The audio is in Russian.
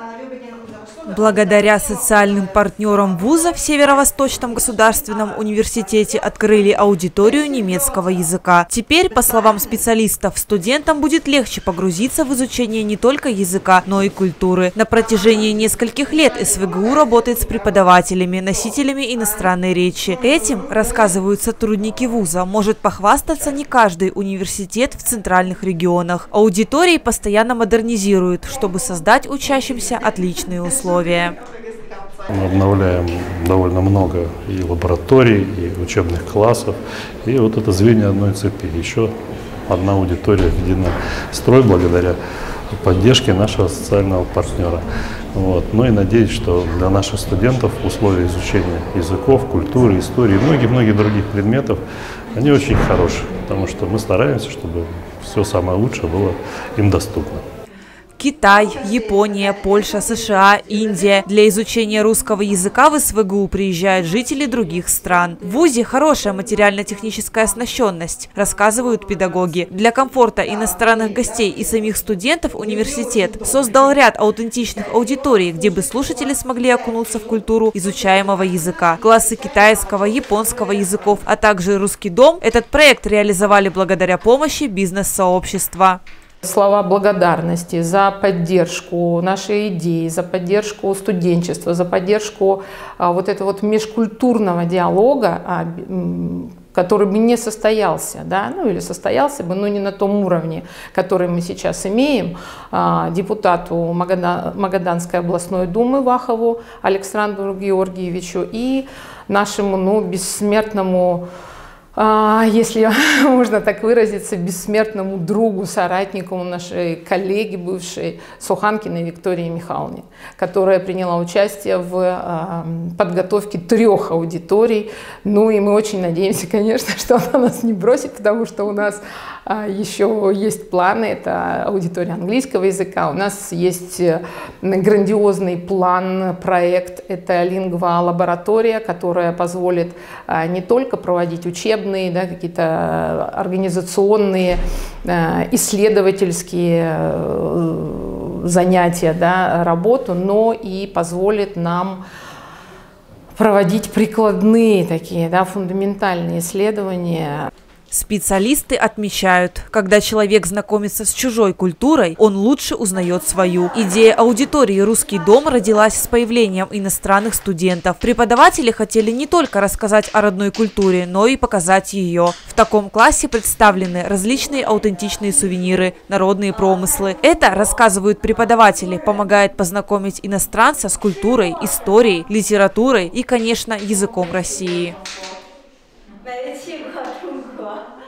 Благодаря социальным партнерам вуза в Северо-Восточном государственном университете открыли аудиторию немецкого языка. Теперь, по словам специалистов, студентам будет легче погрузиться в изучение не только языка, но и культуры. На протяжении нескольких лет СВГУ работает с преподавателями, носителями иностранной речи. Этим, рассказывают сотрудники вуза, может похвастаться не каждый университет в центральных регионах. Аудитории постоянно модернизируют, чтобы создать учащимся отличные условия. Мы обновляем довольно много и лабораторий, и учебных классов. И вот это звенья одной цепи. Еще одна аудитория введена в строй благодаря поддержке нашего социального партнера. Ну и надеюсь, что для наших студентов условия изучения языков, культуры, истории и многих-многих других предметов, они очень хорошие, потому что мы стараемся, чтобы все самое лучшее было им доступно. Китай, Япония, Польша, США, Индия. Для изучения русского языка в СВГУ приезжают жители других стран. В вузе хорошая материально-техническая оснащенность, рассказывают педагоги. Для комфорта иностранных гостей и самих студентов университет создал ряд аутентичных аудиторий, где бы слушатели смогли окунуться в культуру изучаемого языка. Классы китайского, японского языков, а также русский дом. Этот проект реализовали благодаря помощи бизнес-сообщества. Слова благодарности за поддержку нашей идеи, за поддержку студенчества, за поддержку вот этого вот межкультурного диалога, который бы не состоялся, да, или состоялся бы, но не на том уровне, который мы сейчас имеем, депутату Магаданской областной думы Вахову Александру Георгиевичу и нашему бессмертному, если можно так выразиться, бессмертному другу, соратнику нашей коллеги бывшей Суханкиной Виктории Михайловне, которая приняла участие в подготовке 3 аудиторий. Ну и мы очень надеемся, конечно, что она нас не бросит, потому что у нас еще есть планы. Это аудитория английского языка. У нас есть грандиозный план, проект. Это лингва-лаборатория, которая позволит не только проводить учебные, какие-то организационные, исследовательские занятия, работу, но и позволит нам проводить прикладные такие, фундаментальные исследования. Специалисты отмечают, когда человек знакомится с чужой культурой, он лучше узнает свою. Идея аудитории «Русский дом» родилась с появлением иностранных студентов. Преподаватели хотели не только рассказать о родной культуре, но и показать ее. В таком классе представлены различные аутентичные сувениры, народные промыслы. Это, рассказывают преподаватели, помогает познакомить иностранца с культурой, историей, литературой и, конечно, языком России.